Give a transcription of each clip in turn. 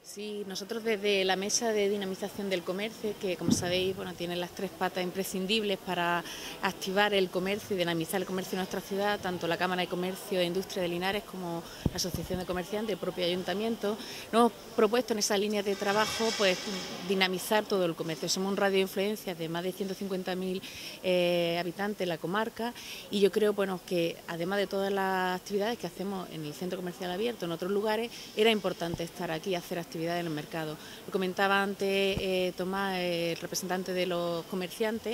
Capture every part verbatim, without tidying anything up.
Sí, nosotros desde la Mesa de Dinamización del Comercio, que como sabéis, bueno, tiene las tres patas imprescindibles para activar el comercio y dinamizar el comercio en nuestra ciudad, tanto la Cámara de Comercio e Industria de Linares como la Asociación de Comerciantes, el propio Ayuntamiento, nos hemos propuesto en esas líneas de trabajo pues dinamizar todo el comercio. Somos un radio de influencia de más de ciento cincuenta mil eh, habitantes en la comarca y yo creo bueno, que además de todas las actividades que hacemos en el Centro Comercial Abierto, en otros lugares, era importante estar aquí, hacer actividades en el mercado. Lo comentaba antes eh, Tomás, eh, el representante de los comerciantes,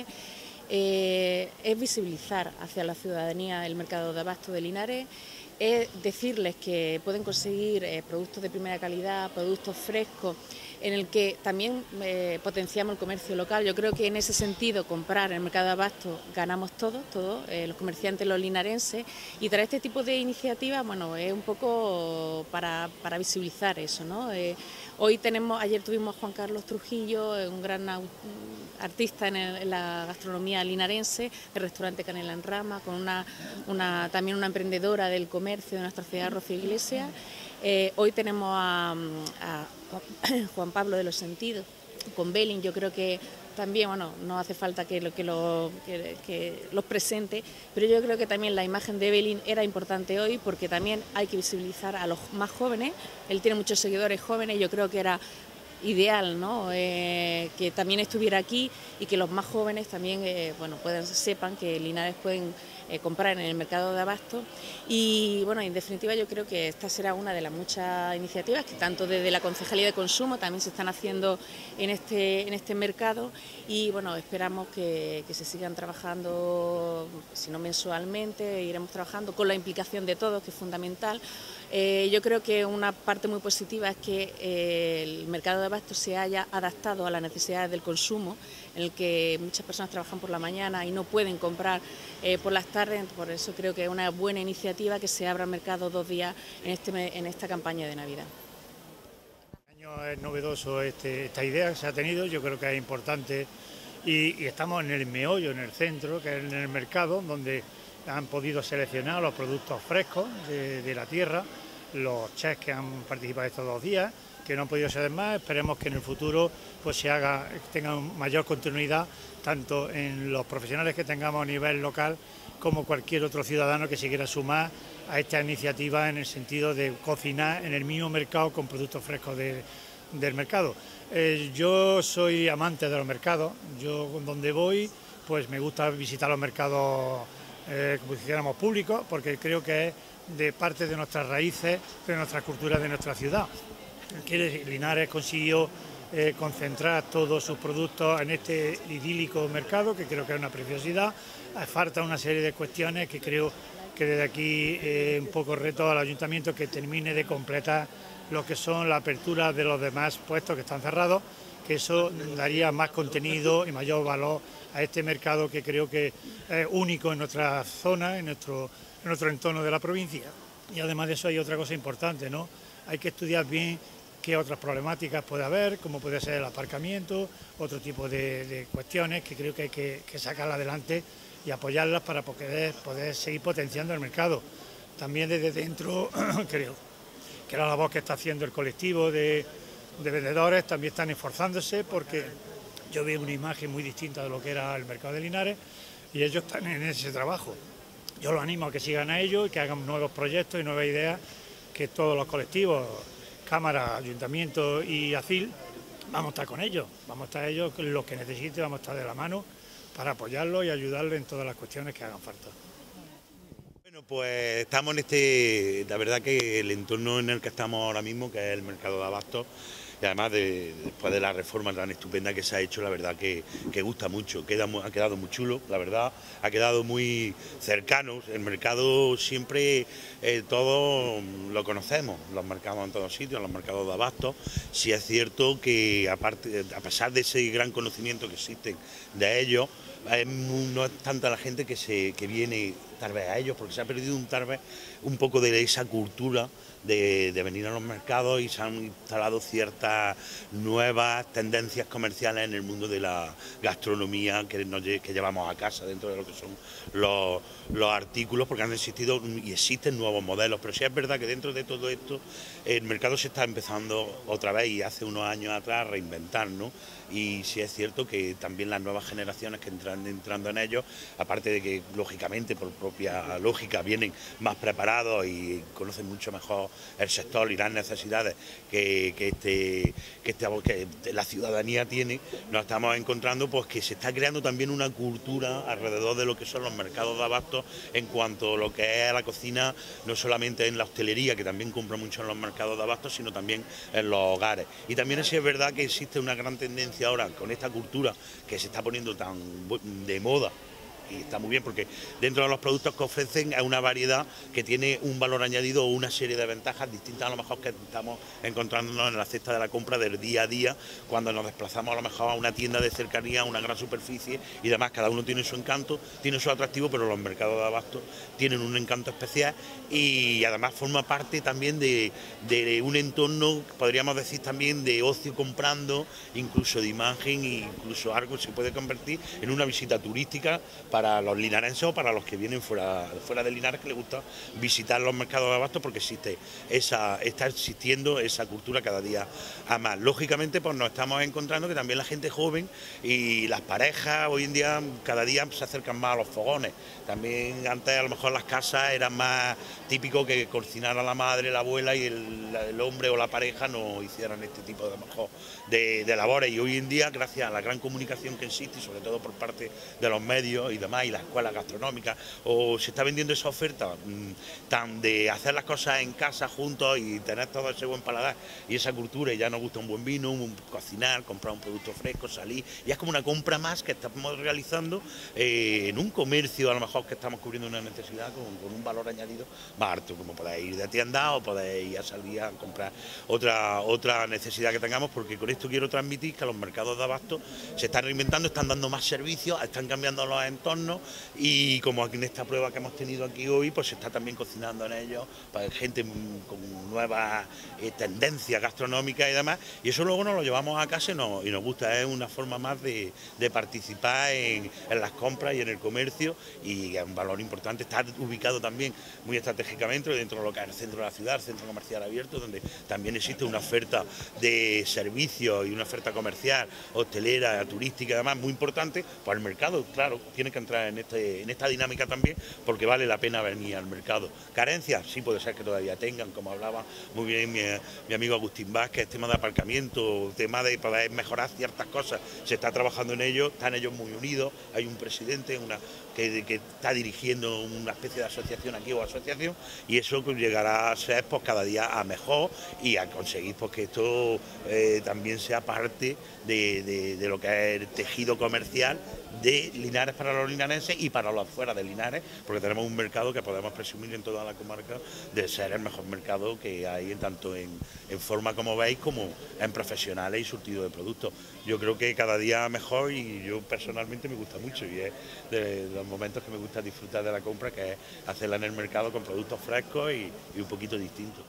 eh, es visibilizar hacia la ciudadanía el mercado de abasto de Linares, es decirles que pueden conseguir eh, productos de primera calidad, productos frescos, en el que también eh, potenciamos el comercio local. Yo creo que en ese sentido comprar en el mercado de abasto ganamos todos, todos eh, los comerciantes, los linarenses, y traer este tipo de iniciativas, bueno, es un poco para, para visibilizar eso, ¿no? Eh, hoy tenemos, ayer tuvimos a Juan Carlos Trujillo, un gran artista en, el, en la gastronomía linarense, el restaurante Canela en Rama, con una, una también una emprendedora del comercio de nuestra ciudad, Rocío Iglesias. Eh, hoy tenemos a, a Juan Pablo de los Sentidos con Belin. Yo creo que también, bueno, no hace falta que, lo, que, lo, que, que los presente, pero yo creo que también la imagen de Belin era importante hoy porque también hay que visibilizar a los más jóvenes. Él tiene muchos seguidores jóvenes y yo creo que era ideal, ¿no? Eh, que también estuviera aquí y que los más jóvenes también eh, bueno, puedan, sepan que Linares pueden eh, comprar en el mercado de abasto y bueno, en definitiva yo creo que esta será una de las muchas iniciativas que tanto desde la Concejalía de Consumo también se están haciendo en este, en este mercado y bueno, esperamos que, que se sigan trabajando, si no mensualmente, iremos trabajando con la implicación de todos, que es fundamental. Eh, yo creo que una parte muy positiva es que eh, el mercado de abasto se haya adaptado a las necesidades del consumo, en el que muchas personas trabajan por la mañana y no pueden comprar eh, por las tardes, por eso creo que es una buena iniciativa que se abra el mercado dos días en, este, en esta campaña de Navidad. Este año es novedoso este, esta idea que se ha tenido, yo creo que es importante y, y estamos en el meollo, en el centro, que es en el mercado, donde han podido seleccionar los productos frescos de, de la tierra, los chefs que han participado estos dos días, que no han podido ser más. Esperemos que en el futuro pues se haga, tengan mayor continuidad tanto en los profesionales que tengamos a nivel local como cualquier otro ciudadano que se quiera sumar a esta iniciativa en el sentido de cocinar en el mismo mercado con productos frescos de, del mercado. Eh, yo soy amante de los mercados, yo donde voy pues me gusta visitar los mercados eh, como si dijéramos públicos, porque creo que es de parte de nuestras raíces, de nuestra cultura, de nuestra ciudad. Que Linares consiguió eh, concentrar todos sus productos en este idílico mercado, que creo que es una preciosidad. Falta una serie de cuestiones que creo que desde aquí eh, un poco reto al ayuntamiento que termine de completar lo que son la apertura de los demás puestos que están cerrados, que eso daría más contenido y mayor valor a este mercado que creo que es único en nuestra zona, en nuestro, en nuestro entorno de la provincia. Y además de eso hay otra cosa importante, ¿no? Hay que estudiar bien qué otras problemáticas puede haber, como puede ser el aparcamiento, otro tipo de, de cuestiones que creo que hay que, que sacarlas adelante y apoyarlas para poder, poder seguir potenciando el mercado. También desde dentro creo que la labor que está haciendo el colectivo de, de vendedores también están esforzándose, porque yo veo una imagen muy distinta de lo que era el mercado de Linares y ellos están en ese trabajo. Yo los animo a que sigan a ellos y que hagan nuevos proyectos y nuevas ideas, que todos los colectivos, Cámara, Ayuntamiento y ACIL, vamos a estar con ellos, vamos a estar ellos los que necesiten, vamos a estar de la mano para apoyarlos y ayudarles en todas las cuestiones que hagan falta. Bueno, pues estamos en este, la verdad que el entorno en el que estamos ahora mismo, que es el mercado de abastos, y además de, después de la reforma tan estupenda que se ha hecho, la verdad que, que gusta mucho, queda, ha quedado muy chulo, la verdad, ha quedado muy cercano. El mercado siempre eh, todos lo conocemos, los mercados en todos sitios, los mercados de abastos. Sí es cierto que aparte, a pesar de ese gran conocimiento que existe de ellos, es, no es tanta la gente que, se, que viene tal vez a ellos, porque se ha perdido un, tal vez un poco de esa cultura de, de venir a los mercados y se han instalado ciertas nuevas tendencias comerciales en el mundo de la gastronomía que, nos, que llevamos a casa dentro de lo que son los, los artículos, porque han existido y existen nuevos modelos, pero sí es verdad que dentro de todo esto el mercado se está empezando otra vez y hace unos años atrás a reinventar, ¿no? Y sí es cierto que también las nuevas generaciones que entran entrando en ellos, aparte de que lógicamente por propia lógica vienen más preparados y conocen mucho mejor el sector y las necesidades que, que, este, que, este, que la ciudadanía tiene, nos estamos encontrando pues que se está creando también una cultura alrededor de lo que son los mercados de abasto en cuanto a lo que es la cocina, no solamente en la hostelería, que también compra mucho en los mercados de abasto, sino también en los hogares. Y también sí es verdad que existe una gran tendencia ahora con esta cultura que se está poniendo tan de moda, y está muy bien porque dentro de los productos que ofrecen hay una variedad que tiene un valor añadido o una serie de ventajas distintas a lo mejor que estamos encontrándonos en la cesta de la compra del día a día cuando nos desplazamos a lo mejor a una tienda de cercanía, a una gran superficie y demás. Cada uno tiene su encanto, tiene su atractivo, pero los mercados de abasto tienen un encanto especial y además forma parte también de, de un entorno, podríamos decir también de ocio comprando, incluso de imagen, incluso algo que se puede convertir en una visita turística para los linarenses o para los que vienen fuera, fuera de Linares, que les gusta visitar los mercados de abasto, porque existe esa, está existiendo esa cultura cada día a más. Lógicamente pues nos estamos encontrando que también la gente joven y las parejas hoy en día cada día se acercan más a los fogones. También antes a lo mejor las casas eran más típico que cocinara la madre, la abuela y el, el hombre o la pareja no hicieran este tipo de, a lo mejor, de, de labores, y hoy en día gracias a la gran comunicación que existe y sobre todo por parte de los medios y demás y las escuelas gastronómicas, o se está vendiendo esa oferta mmm, tan de hacer las cosas en casa juntos y tener todo ese buen paladar y esa cultura, y ya nos gusta un buen vino, un, cocinar, comprar un producto fresco, salir, y es como una compra más que estamos realizando eh, en un comercio a lo mejor que estamos cubriendo una necesidad con, con un valor añadido más alto, como podéis ir de tienda o podéis ir a salir a comprar otra, otra necesidad que tengamos, porque con esto quiero transmitir que los mercados de abasto se están reinventando, están dando más servicios, están cambiando los entornos, y como aquí en esta prueba que hemos tenido aquí hoy, pues se está también cocinando en ellos para gente con nuevas eh, tendencias gastronómicas y demás, y eso luego nos lo llevamos a casa y nos, y nos gusta, es una forma más de, de participar en, en las compras y en el comercio, y es un valor importante. Está ubicado también muy estratégicamente dentro de lo que es el centro de la ciudad, el centro comercial abierto, donde también existe una oferta de servicios y una oferta comercial, hostelera, turística y demás muy importante. Pues el mercado, claro, tiene que entrar en, este, en esta dinámica también, porque vale la pena venir al mercado. ¿Carencias? Sí, puede ser que todavía tengan, como hablaba muy bien mi, mi amigo Agustín Vázquez, tema de aparcamiento, tema de poder mejorar ciertas cosas, se está trabajando en ello, están ellos muy unidos, hay un presidente una, que, que está dirigiendo una especie de asociación aquí o asociación, y eso llegará a ser pues cada día a mejor y a conseguir pues, que esto eh, también sea parte de, de, de lo que es el tejido comercial de Linares para los linarenses y para los fuera de Linares, porque tenemos un mercado que podemos presumir en toda la comarca de ser el mejor mercado que hay, tanto en, en forma, como veis, como en profesionales y surtido de productos. Yo creo que cada día mejor, y yo personalmente me gusta mucho, y es de los momentos que me gusta disfrutar de la compra, que es hacerla en el mercado con productos frescos y, y un poquito distintos.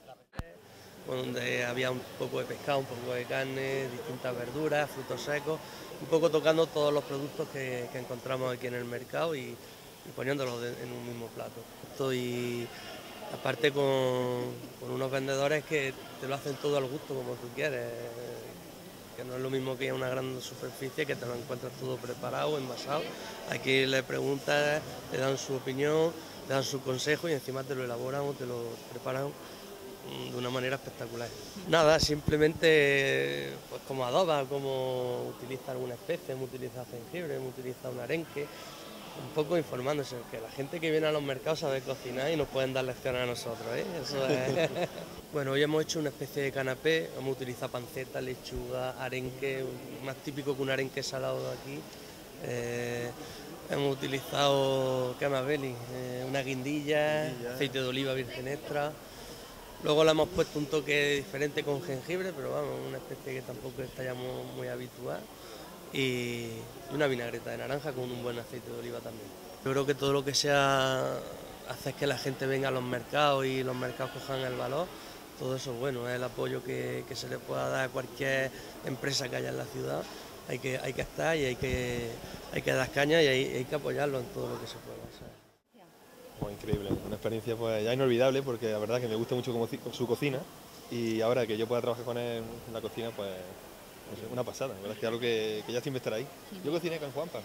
Donde había un poco de pescado, un poco de carne, distintas verduras, frutos secos, un poco tocando todos los productos que, que encontramos aquí en el mercado y, y poniéndolos de, en un mismo plato. Estoy aparte con, con unos vendedores que te lo hacen todo al gusto, como tú quieres, que no es lo mismo que ir a una gran superficie, que te lo encuentras todo preparado, envasado. Aquí le preguntas, le dan su opinión, le dan su consejo y encima te lo elaboran o te lo preparan de una manera espectacular. Nada, simplemente pues como adoba, como utiliza alguna especie, como utiliza jengibre, como utiliza un arenque, un poco informándose, que la gente que viene a los mercados sabe cocinar y nos pueden dar lecciones a nosotros, ¿eh? Eso es. Bueno, hoy hemos hecho una especie de canapé, hemos utilizado panceta, lechuga, arenque, más típico que un arenque salado de aquí. Eh, hemos utilizado, ¿qué más, Beli? Eh, una guindilla, guindilla, aceite de oliva virgen extra. Luego le hemos puesto un toque diferente con jengibre, pero vamos, una especie que tampoco está ya muy, muy habitual. y una vinagreta de naranja con un buen aceite de oliva también. Yo creo que todo lo que sea hacer que la gente venga a los mercados y los mercados cojan el valor, todo eso es bueno, es el apoyo que, que se le pueda dar a cualquier empresa que haya en la ciudad. Hay que, hay que estar y hay que, hay que dar caña y hay, hay que apoyarlo en todo lo que se pueda. ¿Sabes? Pues increíble, una experiencia pues ya inolvidable, porque la verdad que me gusta mucho como, su cocina, y ahora que yo pueda trabajar con él en la cocina, pues es una pasada. La verdad es que algo que, que ya siempre estará ahí. Yo cociné con Juanpa.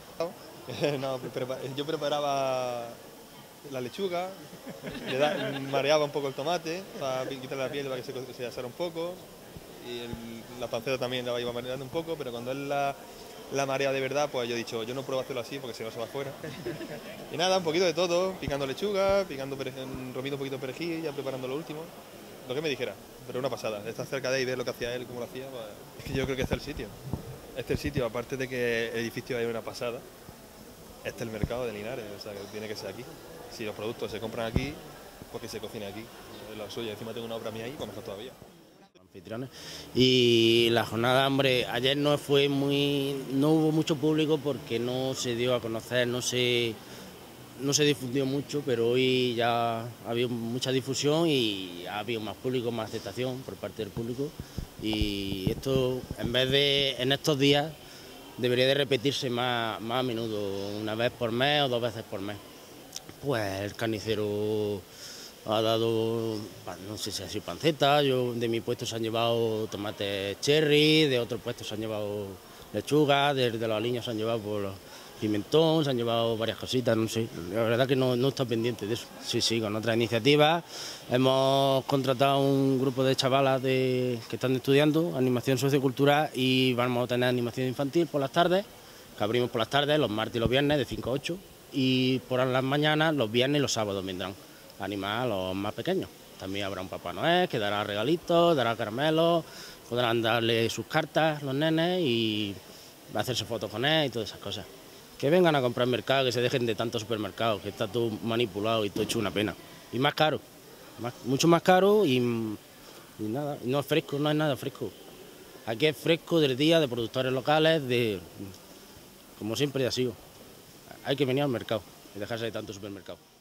No, yo preparaba la lechuga, le da, mareaba un poco el tomate para quitarle la piel para que se, se asara un poco, y el, la panceta también la iba mareando un poco, pero cuando él la, la marea de verdad, pues yo he dicho, yo no pruebo hacerlo así porque si no se va afuera. Y nada, un poquito de todo, picando lechuga, picando rompiendo un poquito de perejil, ya preparando lo último, lo que me dijera, pero una pasada. Estar cerca de ahí y ver lo que hacía él y cómo lo hacía, pues, es que yo creo que este es el sitio. Este es el sitio, aparte de que el edificio es una pasada, este es el mercado de Linares, o sea, que tiene que ser aquí. Si los productos se compran aquí, pues que se cocine aquí. Es lo suyo. Encima tengo una obra mía ahí, pues mejor todavía. Anfitriones. Y la jornada, hombre, ayer no fue muy, no hubo mucho público porque no se dio a conocer, no se, no se difundió mucho, pero hoy ya ha habido mucha difusión y ha habido más público, más aceptación por parte del público. Y esto, en vez de, en estos días, debería de repetirse más, más a menudo, una vez por mes o dos veces por mes. Pues el carnicero ha dado, no sé si ha sido panceta, yo, de mi puesto se han llevado tomates cherry, de otros puestos se han llevado lechuga, de, de los aliños se han llevado por pimentón, se han llevado varias cositas, no sé, la verdad que no, no está pendiente de eso. Sí, sí, con otras iniciativas hemos contratado un grupo de chavalas de, que están estudiando animación sociocultural y vamos a tener animación infantil por las tardes, que abrimos por las tardes, los martes y los viernes de cinco a ocho. Y por las mañanas, los viernes y los sábados vendrán a animar a los más pequeños. También habrá un Papá Noel que dará regalitos, dará caramelos, podrán darle sus cartas los nenes y hacerse fotos con él y todas esas cosas. Que vengan a comprar mercado, que se dejen de tantos supermercados, que está todo manipulado y todo hecho una pena. Y más caro, más, mucho más caro y, y nada, no es fresco, no es nada fresco. Aquí es fresco del día, de productores locales, de como siempre ha sido. Hay que venir al mercado y dejarse de tanto supermercado.